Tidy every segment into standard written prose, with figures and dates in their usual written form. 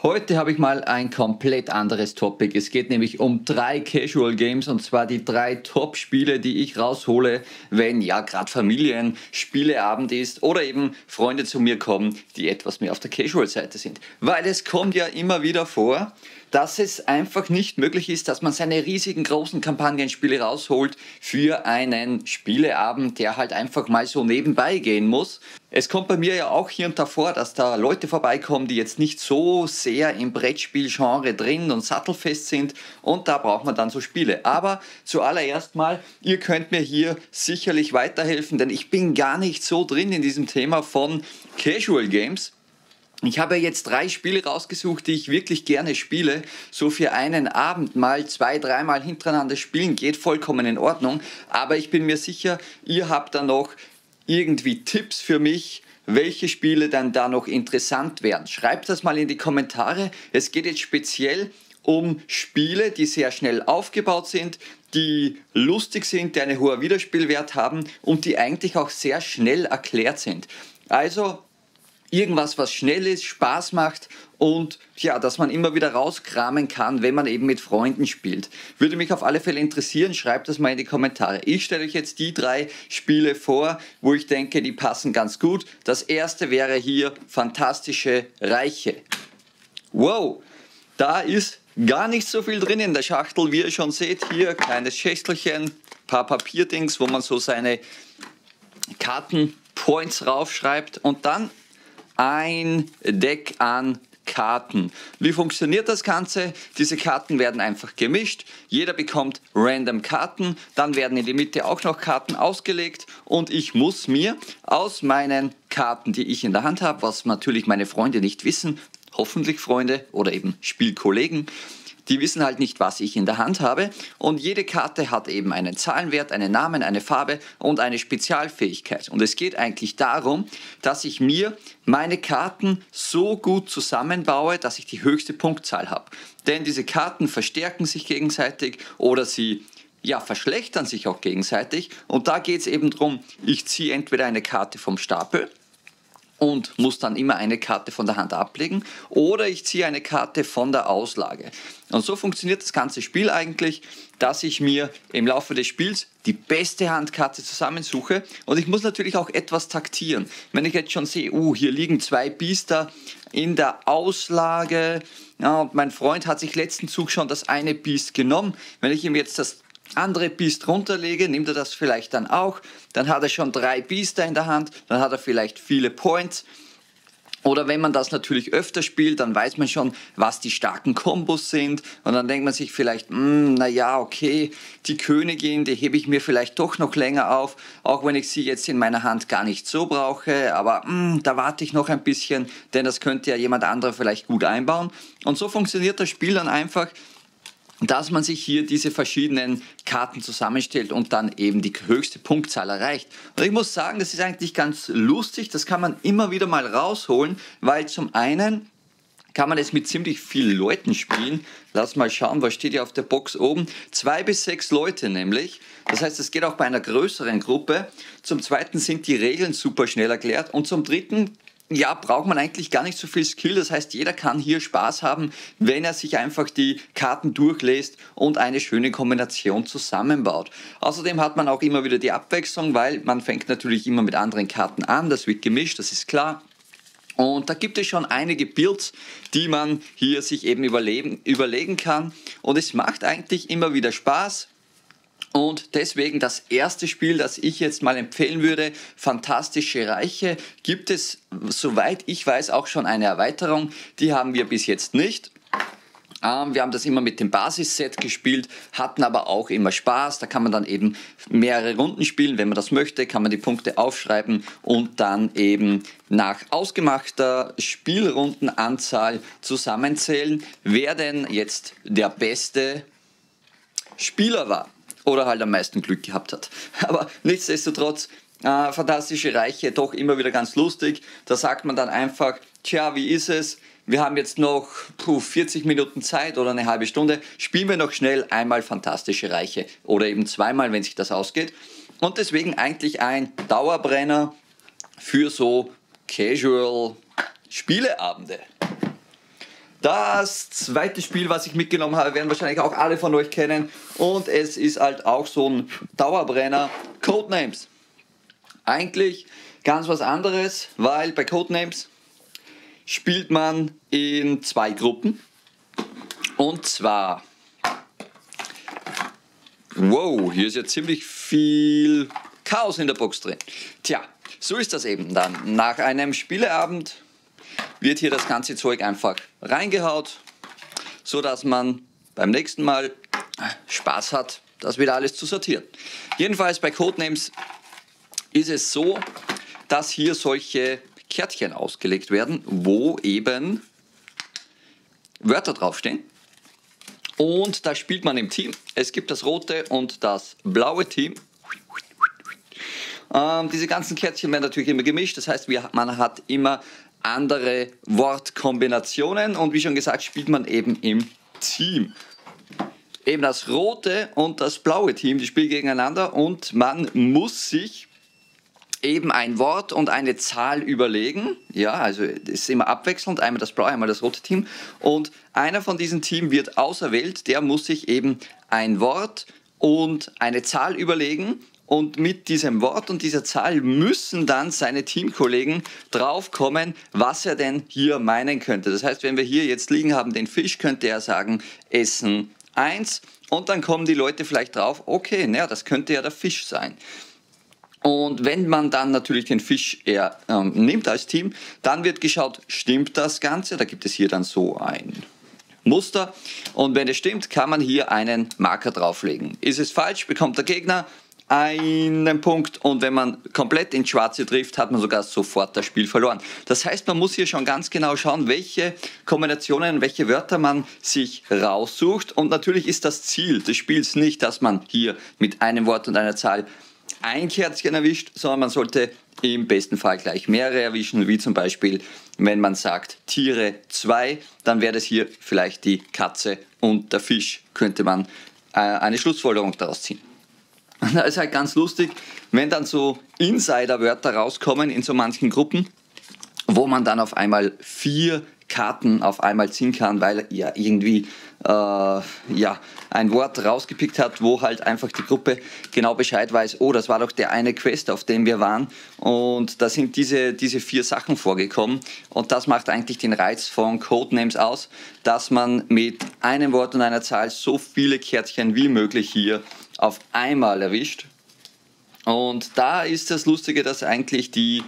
Heute habe ich mal ein komplett anderes Topic. Es geht nämlich um 3 Casual Games, und zwar die 3 Top-Spiele, die ich raushole, wenn ja gerade Familien, Spieleabend ist oder eben Freunde zu mir kommen, die etwas mehr auf der Casual-Seite sind. Weil es kommt ja immer wieder vor, dass es einfach nicht möglich ist, dass man seine riesigen großen Kampagnenspiele rausholt für einen Spieleabend, der halt einfach mal so nebenbei gehen muss. Es kommt bei mir ja auch hier und da vor, dass da Leute vorbeikommen, die jetzt nicht so sehr im Brettspielgenre drin und sattelfest sind, und da braucht man dann so Spiele. Aber zuallererst mal, ihr könnt mir hier sicherlich weiterhelfen, denn ich bin gar nicht so drin in diesem Thema von Casual Games. Ich habe jetzt 3 Spiele rausgesucht, die ich wirklich gerne spiele. So für einen Abend mal 2-, 3-mal hintereinander spielen geht vollkommen in Ordnung. Aber ich bin mir sicher, ihr habt da noch irgendwie Tipps für mich, welche Spiele dann da noch interessant wären. Schreibt das mal in die Kommentare. Es geht jetzt speziell um Spiele, die sehr schnell aufgebaut sind, die lustig sind, die einen hohen Wiederspielwert haben und die eigentlich auch sehr schnell erklärt sind. Also irgendwas, was schnell ist, Spaß macht und ja, dass man immer wieder rauskramen kann, wenn man eben mit Freunden spielt. Würde mich auf alle Fälle interessieren, schreibt das mal in die Kommentare. Ich stelle euch jetzt die 3 Spiele vor, wo ich denke, die passen ganz gut. Das erste wäre hier Fantastische Reiche. Wow, da ist gar nicht so viel drin in der Schachtel, wie ihr schon seht. Hier kleines Schächtelchen, paar Papierdings, wo man so seine Kartenpoints raufschreibt und dann ein Deck an Karten. Wie funktioniert das Ganze? Diese Karten werden einfach gemischt, jeder bekommt random Karten, dann werden in die Mitte auch noch Karten ausgelegt und ich muss mir aus meinen Karten, die ich in der Hand habe, was natürlich meine Freunde nicht wissen, hoffentlich Freunde oder eben Spielkollegen, die wissen halt nicht, was ich in der Hand habe, und jede Karte hat eben einen Zahlenwert, einen Namen, eine Farbe und eine Spezialfähigkeit. Und es geht eigentlich darum, dass ich mir meine Karten so gut zusammenbaue, dass ich die höchste Punktzahl habe. Denn diese Karten verstärken sich gegenseitig oder sie verschlechtern sich auch gegenseitig. Und da geht es eben darum, ich ziehe entweder eine Karte vom Stapel und muss dann immer eine Karte von der Hand ablegen, oder ich ziehe eine Karte von der Auslage. Und so funktioniert das ganze Spiel eigentlich, dass ich mir im Laufe des Spiels die beste Handkarte zusammensuche, und ich muss natürlich auch etwas taktieren. Wenn ich jetzt schon sehe, hier liegen 2 Biester in der Auslage, ja, und mein Freund hat sich letzten Zug schon das eine Biest genommen, wenn ich ihm jetzt das andere Biest runterlege, nimmt er das vielleicht dann auch, dann hat er schon 3 Biester in der Hand, dann hat er vielleicht viele Points. Oder wenn man das natürlich öfter spielt, dann weiß man schon, was die starken Kombos sind, und dann denkt man sich vielleicht, naja, okay, die Königin, die hebe ich mir vielleicht doch noch länger auf, auch wenn ich sie jetzt in meiner Hand gar nicht so brauche, aber da warte ich noch ein bisschen, denn das könnte ja jemand anderer vielleicht gut einbauen. Und so funktioniert das Spiel dann einfach, dass man sich hier diese verschiedenen Karten zusammenstellt und dann eben die höchste Punktzahl erreicht. Und ich muss sagen, das ist eigentlich ganz lustig, das kann man immer wieder mal rausholen, weil zum einen kann man es mit ziemlich vielen Leuten spielen. Lass mal schauen, was steht hier auf der Box oben. 2 bis 6 Leute nämlich. Das heißt, es geht auch bei einer größeren Gruppe. Zum zweiten sind die Regeln super schnell erklärt, und zum dritten braucht man eigentlich gar nicht so viel Skill. Das heißt, jeder kann hier Spaß haben, wenn er sich einfach die Karten durchlässt und eine schöne Kombination zusammenbaut. Außerdem hat man auch immer wieder die Abwechslung, weil man fängt natürlich immer mit anderen Karten an. Das wird gemischt, das ist klar. Und da gibt es schon einige Builds, die man hier sich eben überlegen kann. Und es macht eigentlich immer wieder Spaß. Und deswegen das erste Spiel, das ich jetzt mal empfehlen würde, Fantastische Reiche, gibt es, soweit ich weiß, auch schon eine Erweiterung. Die haben wir bis jetzt nicht. Wir haben das immer mit dem Basisset gespielt, hatten aber auch immer Spaß. Da kann man dann eben mehrere Runden spielen. Wenn man das möchte, kann man die Punkte aufschreiben und dann eben nach ausgemachter Spielrundenanzahl zusammenzählen, wer denn jetzt der beste Spieler war oder halt am meisten Glück gehabt hat. Aber nichtsdestotrotz, Fantastische Reiche, doch immer wieder ganz lustig. Da sagt man dann einfach, tja, wie ist es? Wir haben jetzt noch 40 Minuten Zeit oder eine halbe Stunde. Spielen wir noch schnell einmal Fantastische Reiche oder eben zweimal, wenn sich das ausgeht. Und deswegen eigentlich ein Dauerbrenner für so Casual Spieleabende. Das zweite Spiel, was ich mitgenommen habe, werden wahrscheinlich auch alle von euch kennen. Und es ist halt auch so ein Dauerbrenner. Codenames. Eigentlich ganz was anderes, weil bei Codenames spielt man in 2 Gruppen. Und zwar... Wow, hier ist ja ziemlich viel Chaos in der Box drin. Tja, so ist das eben dann. Nach einem Spieleabend wird hier das ganze Zeug einfach reingehaut, so dass man beim nächsten Mal Spaß hat, das wieder alles zu sortieren. Jedenfalls bei Codenames ist es so, dass hier solche Kärtchen ausgelegt werden, wo eben Wörter draufstehen. Und da spielt man im Team. Es gibt das rote und das blaue Team. Diese ganzen Kärtchen werden natürlich immer gemischt. Das heißt, man hat immer andere Wortkombinationen. Und wie schon gesagt, spielt man eben im Team. Eben das rote und das blaue Team, die spielen gegeneinander. Und man muss sich eben ein Wort und eine Zahl überlegen. Ja, also es ist immer abwechselnd, einmal das blaue, einmal das rote Team. Und einer von diesen Teams wird auserwählt, der muss sich eben ein Wort und eine Zahl überlegen. Und mit diesem Wort und dieser Zahl müssen dann seine Teamkollegen draufkommen, was er denn hier meinen könnte. Das heißt, wenn wir hier jetzt liegen haben, den Fisch, könnte er sagen, Essen 1. Und dann kommen die Leute vielleicht drauf, okay, naja, das könnte ja der Fisch sein. Und wenn man dann natürlich den Fisch nimmt als Team, dann wird geschaut, stimmt das Ganze? Da gibt es hier dann so ein Muster. Und wenn es stimmt, kann man hier einen Marker drauflegen. Ist es falsch, bekommt der Gegner einen Punkt. Und wenn man komplett ins Schwarze trifft, hat man sogar sofort das Spiel verloren. Das heißt, man muss hier schon ganz genau schauen, welche Kombinationen, welche Wörter man sich raussucht. Und natürlich ist das Ziel des Spiels nicht, dass man hier mit einem Wort und einer Zahl ein Kärtchen erwischt, sondern man sollte im besten Fall gleich mehrere erwischen, wie zum Beispiel, wenn man sagt Tiere 2, dann wäre das hier vielleicht die Katze und der Fisch, könnte man eine Schlussfolgerung daraus ziehen. Und da ist halt ganz lustig, wenn dann so Insider-Wörter rauskommen in so manchen Gruppen, wo man dann auf einmal 4 Karten auf einmal ziehen kann, weil ja irgendwie ein Wort rausgepickt hat, wo halt einfach die Gruppe genau Bescheid weiß, oh, das war doch der eine Quest, auf dem wir waren, und da sind diese 4 Sachen vorgekommen, und das macht eigentlich den Reiz von Codenames aus, dass man mit einem Wort und einer Zahl so viele Kärtchen wie möglich hier auf einmal erwischt. Und da ist das Lustige, dass eigentlich die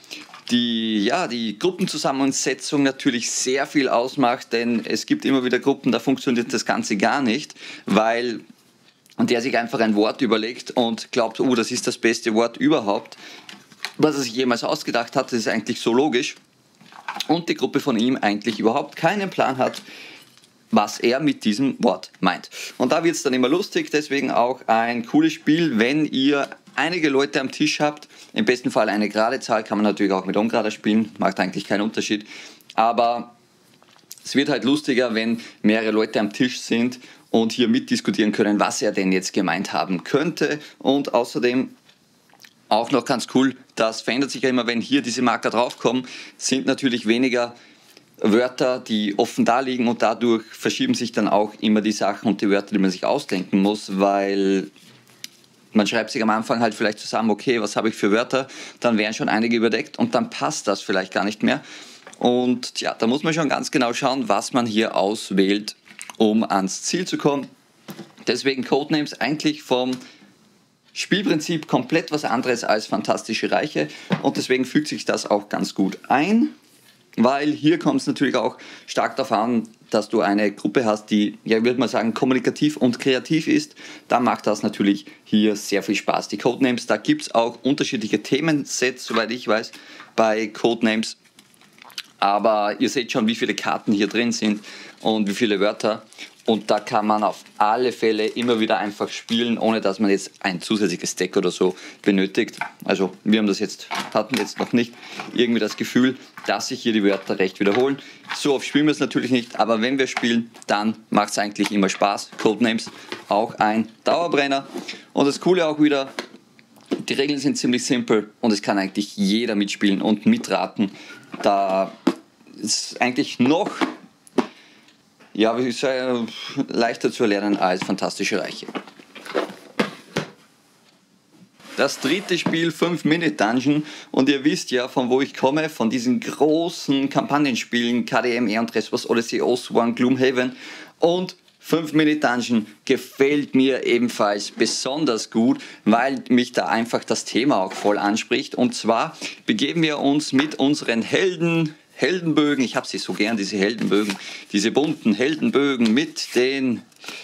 Gruppenzusammensetzung natürlich sehr viel ausmacht, denn es gibt immer wieder Gruppen, da funktioniert das Ganze gar nicht, weil der sich einfach ein Wort überlegt und glaubt, oh, das ist das beste Wort überhaupt, was er sich jemals ausgedacht hat, das ist eigentlich so logisch, und die Gruppe von ihm eigentlich überhaupt keinen Plan hat, was er mit diesem Wort meint. Und da wird es dann immer lustig, deswegen auch ein cooles Spiel, wenn ihr einige Leute am Tisch habt, im besten Fall eine gerade Zahl, kann man natürlich auch mit ungerader spielen, macht eigentlich keinen Unterschied, aber es wird halt lustiger, wenn mehrere Leute am Tisch sind und hier mitdiskutieren können, was er denn jetzt gemeint haben könnte. Und außerdem auch noch ganz cool, das verändert sich ja immer, wenn hier diese Marker draufkommen, sind natürlich weniger Wörter, die offen da liegen, und dadurch verschieben sich dann auch immer die Sachen und die Wörter, die man sich ausdenken muss, weil man schreibt sich am Anfang halt vielleicht zusammen, okay, was habe ich für Wörter, dann wären schon einige überdeckt und dann passt das vielleicht gar nicht mehr. Und ja, da muss man schon ganz genau schauen, was man hier auswählt, um ans Ziel zu kommen. Deswegen Codenames eigentlich vom Spielprinzip komplett was anderes als Fantastische Reiche, und deswegen fügt sich das auch ganz gut ein. Weil hier kommt es natürlich auch stark darauf an, dass du eine Gruppe hast, die, ja, würde man sagen, kommunikativ und kreativ ist. Da macht das natürlich hier sehr viel Spaß. Die Codenames, da gibt es auch unterschiedliche Themensets, soweit ich weiß, bei Codenames. Aber ihr seht schon, wie viele Karten hier drin sind und wie viele Wörter. Und da kann man auf alle Fälle immer wieder einfach spielen, ohne dass man jetzt ein zusätzliches Deck oder so benötigt. Also wir hatten jetzt noch nicht irgendwie das Gefühl, dass sich hier die Wörter recht wiederholen. So oft spielen wir es natürlich nicht, aber wenn wir spielen, dann macht es eigentlich immer Spaß. Codenames, auch ein Dauerbrenner. Und das Coole auch wieder, die Regeln sind ziemlich simpel und es kann eigentlich jeder mitspielen und mitraten. Da ist eigentlich noch ja, wie soll leichter zu erlernen als Fantastische Reiche. Das dritte Spiel, 5-Minute-Dungeon, und ihr wisst ja, von wo ich komme, von diesen großen Kampagnenspielen KDM, Aeon Trespass, Odyssey, Oathsworn, Gloomhaven, und 5-Minute-Dungeon gefällt mir ebenfalls besonders gut, weil mich da einfach das Thema auch voll anspricht. Und zwar begeben wir uns mit unseren Heldenbögen, ich habe sie so gern, diese Heldenbögen, diese bunten Heldenbögen mit den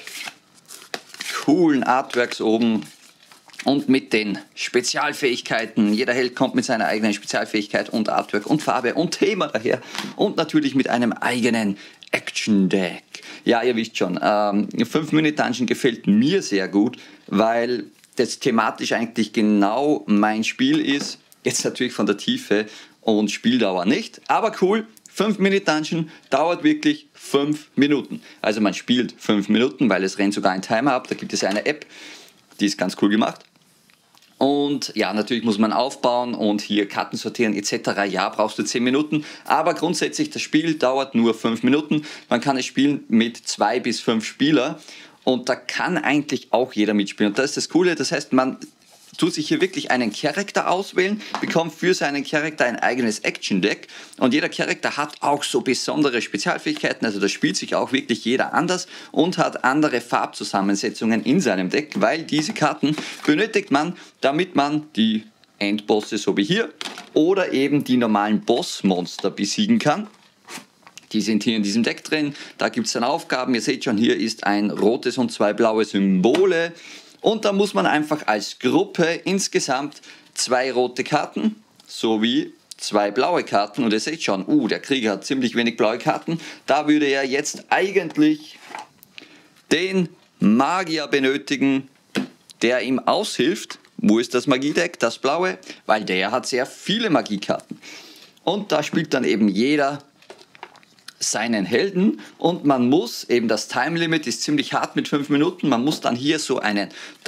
coolen Artworks oben, und mit den Spezialfähigkeiten. Jeder Held kommt mit seiner eigenen Spezialfähigkeit und Artwork und Farbe und Thema daher. Und natürlich mit einem eigenen Action-Deck. Ja, ihr wisst schon, 5-Minute-Dungeon gefällt mir sehr gut, weil das thematisch eigentlich genau mein Spiel ist. Jetzt natürlich von der Tiefe und Spieldauer nicht, aber cool. 5-Minute-Dungeon dauert wirklich 5 Minuten. Also man spielt 5 Minuten, weil es rennt sogar ein Timer ab. Da gibt es eine App, die ist ganz cool gemacht. Und ja, natürlich muss man aufbauen und hier Karten sortieren etc. Ja, brauchst du 10 Minuten. Aber grundsätzlich, das Spiel dauert nur 5 Minuten. Man kann es spielen mit 2 bis 5 Spielern. Und da kann eigentlich auch jeder mitspielen. Und das ist das Coole. Das heißt, man tut sich hier wirklich einen Charakter auswählen, bekommt für seinen Charakter ein eigenes Action-Deck und jeder Charakter hat auch so besondere Spezialfähigkeiten, also da spielt sich auch wirklich jeder anders und hat andere Farbzusammensetzungen in seinem Deck, weil diese Karten benötigt man, damit man die Endbosse, so wie hier, oder eben die normalen Bossmonster besiegen kann. Die sind hier in diesem Deck drin, da gibt es dann Aufgaben, ihr seht schon, hier ist ein rotes und 2 blaue Symbole. Und da muss man einfach als Gruppe insgesamt 2 rote Karten sowie 2 blaue Karten. Und ihr seht schon, der Krieger hat ziemlich wenig blaue Karten. Da würde er jetzt eigentlich den Magier benötigen, der ihm aushilft. Wo ist das Magiedeck? Das blaue, weil der hat sehr viele Magiekarten. Und da spielt dann eben jeder seinen Helden und man muss, eben das Time Limit ist ziemlich hart mit 5 Minuten, man muss dann hier so einen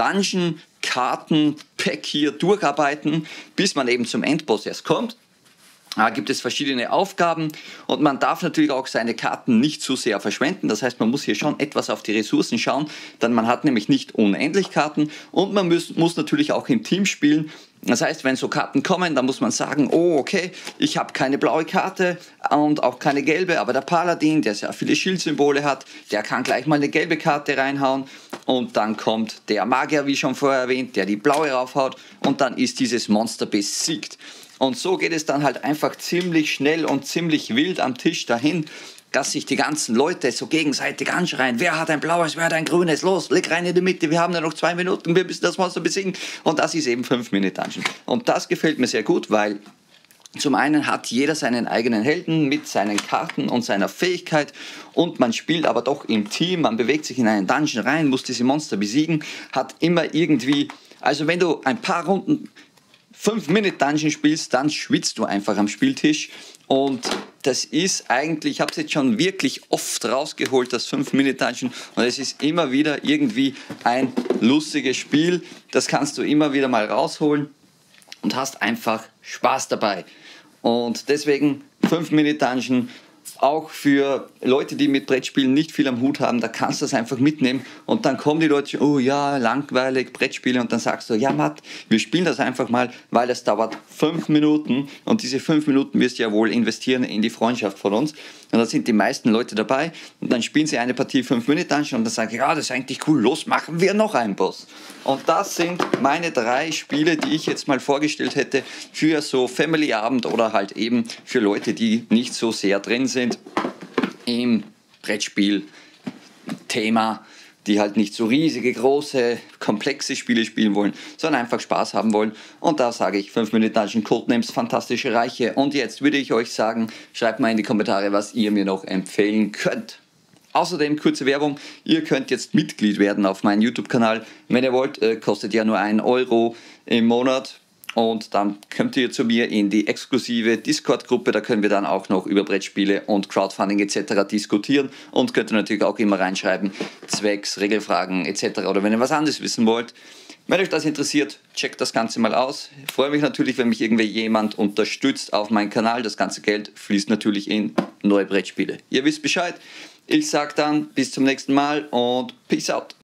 Dungeon-Karten-Pack hier durcharbeiten, bis man eben zum Endboss erst kommt. Da gibt es verschiedene Aufgaben und man darf natürlich auch seine Karten nicht zu sehr verschwenden. Das heißt, man muss hier schon etwas auf die Ressourcen schauen, denn man hat nämlich nicht unendlich Karten und man muss natürlich auch im Team spielen. Das heißt, wenn so Karten kommen, dann muss man sagen, okay, ich habe keine blaue Karte und auch keine gelbe, aber der Paladin, der sehr viele Schildsymbole hat, der kann gleich mal eine gelbe Karte reinhauen und dann kommt der Magier, wie schon vorher erwähnt, der die blaue raufhaut und dann ist dieses Monster besiegt. Und so geht es dann halt einfach ziemlich schnell und ziemlich wild am Tisch dahin, dass sich die ganzen Leute so gegenseitig anschreien. Wer hat ein blaues, wer hat ein grünes? Los, leg rein in die Mitte, wir haben nur noch 2 Minuten, wir müssen das Monster besiegen. Und das ist eben 5-Minute-Dungeon. Und das gefällt mir sehr gut, weil zum einen hat jeder seinen eigenen Helden mit seinen Karten und seiner Fähigkeit und man spielt aber doch im Team, man bewegt sich in einen Dungeon rein, muss diese Monster besiegen, hat immer irgendwie, also wenn du ein paar Runden 5-Minute-Dungeon spielst, dann schwitzt du einfach am Spieltisch und das ist eigentlich, ich habe es jetzt schon wirklich oft rausgeholt, das 5-Minute-Dungeon und es ist immer wieder irgendwie ein lustiges Spiel, das kannst du immer wieder mal rausholen und hast einfach Spaß dabei und deswegen 5-Minute-Dungeon auch für Leute, die mit Brettspielen nicht viel am Hut haben, da kannst du das einfach mitnehmen und dann kommen die Leute, oh ja, langweilig, Brettspiele und dann sagst du, ja Matt, wir spielen das einfach mal, weil es dauert 5 Minuten und diese 5 Minuten wirst du ja wohl investieren in die Freundschaft von uns und da sind die meisten Leute dabei und dann spielen sie eine Partie 5-Minute-Dungeon und dann sagen, ja, das ist eigentlich cool, los, machen wir noch einen Boss. Und das sind meine 3 Spiele, die ich jetzt mal vorgestellt hätte für so Family-Abend oder halt eben für Leute, die nicht so sehr drin sind im Brettspiel-Thema, die halt nicht so riesige, große, komplexe Spiele spielen wollen, sondern einfach Spaß haben wollen. Und da sage ich 5-Minute-Dungeon, Codenames, Fantastische Reiche. Und jetzt würde ich euch sagen, schreibt mal in die Kommentare, was ihr mir noch empfehlen könnt. Außerdem kurze Werbung, ihr könnt jetzt Mitglied werden auf meinem YouTube-Kanal. Wenn ihr wollt, kostet ja nur 1 Euro im Monat. Und dann kommt ihr zu mir in die exklusive Discord-Gruppe, da können wir dann auch noch über Brettspiele und Crowdfunding etc. diskutieren und könnt ihr natürlich auch immer reinschreiben, Zwecks, Regelfragen etc. Oder wenn ihr was anderes wissen wollt. Wenn euch das interessiert, checkt das Ganze mal aus. Ich freue mich natürlich, wenn mich irgendwie jemand unterstützt auf meinem Kanal. Das ganze Geld fließt natürlich in neue Brettspiele. Ihr wisst Bescheid. Ich sage dann bis zum nächsten Mal und Peace out.